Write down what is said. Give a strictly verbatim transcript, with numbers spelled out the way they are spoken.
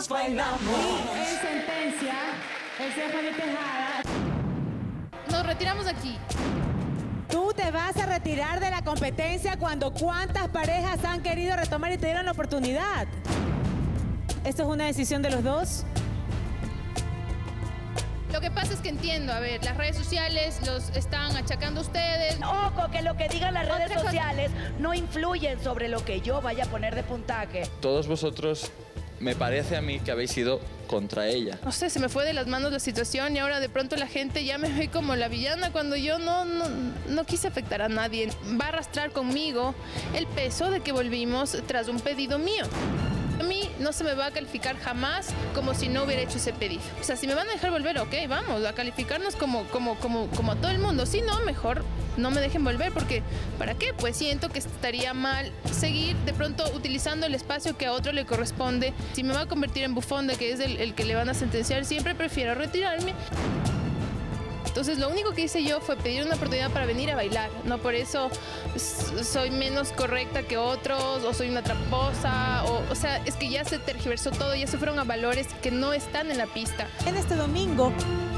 todos bailamos. En sentencia, el Stephanie Tejada. Nos retiramos de aquí. Tú te vas a retirar de la competencia cuando cuántas parejas han querido retomar y te dieron la oportunidad. ¿Esto es una decisión de los dos? Lo que pasa es que entiendo, a ver, las redes sociales los están achacando a ustedes. Ojo, que lo que digan las redes Otra sociales no influyen sobre lo que yo vaya a poner de puntaje. Todos vosotros, me parece a mí que habéis ido contra ella. No sé, se me fue de las manos la situación y ahora de pronto la gente ya me ve como la villana cuando yo no, no, no quise afectar a nadie. Va a arrastrar conmigo el peso de que volvimos tras un pedido mío. A mí no se me va a calificar jamás como si no hubiera hecho ese pedido. O sea, si me van a dejar volver, ok, vamos, a calificarnos como, como, como, como a todo el mundo. Si no, mejor no me dejen volver, porque ¿para qué? Pues siento que estaría mal seguir de pronto utilizando el espacio que a otro le corresponde. Si me va a convertir en bufón de que es el, el que le van a sentenciar, siempre prefiero retirarme. Entonces, lo único que hice yo fue pedir una oportunidad para venir a bailar. No por eso soy menos correcta que otros o soy una tramposa. O, o sea, es que ya se tergiversó todo, ya se fueron a valores que no están en la pista. En este domingo